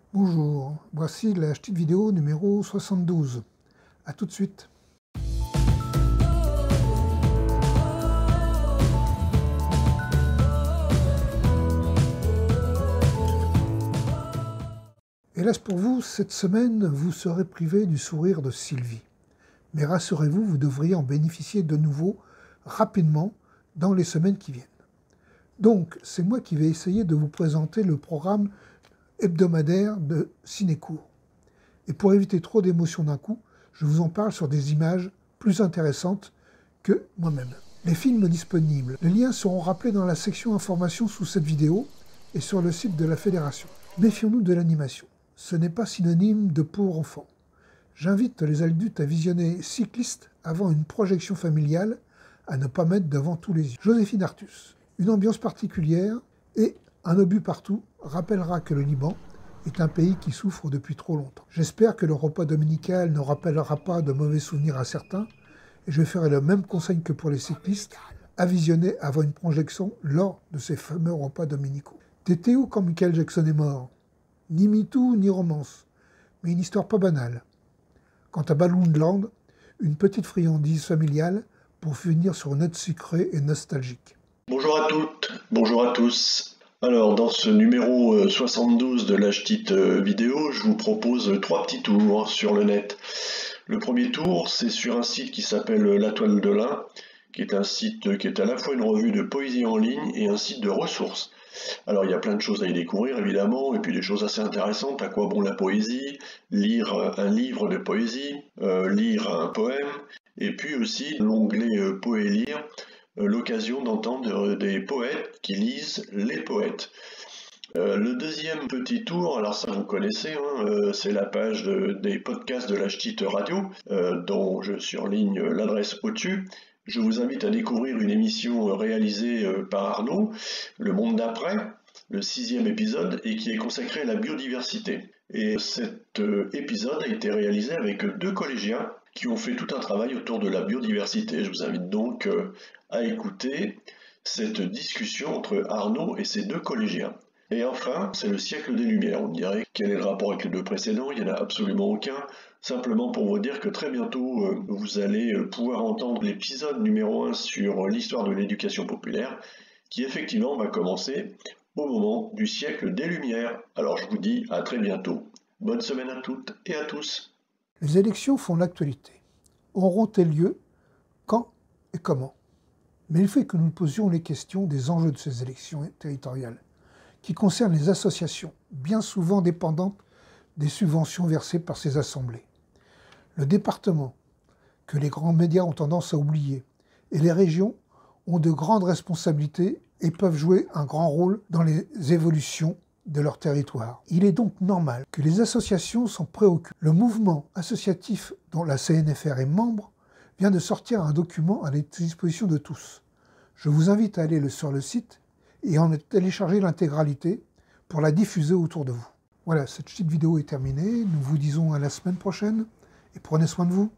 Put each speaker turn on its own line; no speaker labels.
Bonjour, voici la petite vidéo numéro 72. A tout de suite. Hélas pour vous, cette semaine, vous serez privé du sourire de Sylvie. Mais rassurez-vous, vous devriez en bénéficier de nouveau rapidement dans les semaines qui viennent. Donc, c'est moi qui vais essayer de vous présenter le programme hebdomadaire de Cinécourt. Et pour éviter trop d'émotions d'un coup, je vous en parle sur des images plus intéressantes que moi-même. Les films disponibles. Les liens seront rappelés dans la section information sous cette vidéo et sur le site de la Fédération. Méfions-nous de l'animation. Ce n'est pas synonyme de pauvre enfant. J'invite les adultes à visionner Cycliste avant une projection familiale à ne pas mettre devant tous les yeux. Joséphine Artus. Une ambiance particulière et un obus partout rappellera que le Liban est un pays qui souffre depuis trop longtemps. J'espère que le repas dominical ne rappellera pas de mauvais souvenirs à certains, et je ferai le même conseil que pour les cyclistes, à visionner avant une projection lors de ces fameux repas dominicaux. T'étais où quand Michael Jackson est mort? Ni MeToo, ni romance, mais une histoire pas banale. Quant à Balloonland, une petite friandise familiale pour finir sur une note sucrée et nostalgique.
Bonjour à toutes, bonjour à tous. Alors, dans ce numéro 72 de la petite vidéo, je vous propose 3 petits tours sur le net. Le premier tour, c'est sur un site qui s'appelle La Toile de l'Ain, qui est un site qui est à la fois une revue de poésie en ligne et un site de ressources. Alors, il y a plein de choses à y découvrir, évidemment, et puis des choses assez intéressantes. À quoi bon la poésie? Lire un livre de poésie, lire un poème, et puis aussi l'onglet Poélire, l'occasion d'entendre des poètes qui lisent les poètes. Le deuxième petit tour, alors ça vous connaissez, c'est la page des podcasts de la petite radio, dont je surligne l'adresse au-dessus. Je vous invite à découvrir une émission réalisée par Arnaud, Le Monde d'après, le 6e épisode, et qui est consacré à la biodiversité. Et cet épisode a été réalisé avec 2 collégiens qui ont fait tout un travail autour de la biodiversité. Je vous invite donc à écouter cette discussion entre Arnaud et ses 2 collégiens. Et enfin, c'est le siècle des Lumières. On me dirait quel est le rapport avec les 2 précédents? Il n'y en a absolument aucun. Simplement pour vous dire que très bientôt, vous allez pouvoir entendre l'épisode numéro 1 sur l'histoire de l'éducation populaire, qui effectivement va commencer au moment du siècle des Lumières. Alors je vous dis à très bientôt. Bonne semaine à toutes et à tous.
Les élections font l'actualité. Auront-elles lieu? Quand et comment? Mais il faut que nous posions les questions des enjeux de ces élections territoriales, qui concernent les associations, bien souvent dépendantes des subventions versées par ces assemblées. Le département, que les grands médias ont tendance à oublier, et les régions ont de grandes responsabilités et peuvent jouer un grand rôle dans les évolutions de leur territoire. Il est donc normal que les associations s'en préoccupent. Le mouvement associatif dont la CNFR est membre vient de sortir un document à la disposition de tous. Je vous invite à aller sur le site et en télécharger l'intégralité pour la diffuser autour de vous. Voilà, cette petite vidéo est terminée. Nous vous disons à la semaine prochaine et prenez soin de vous.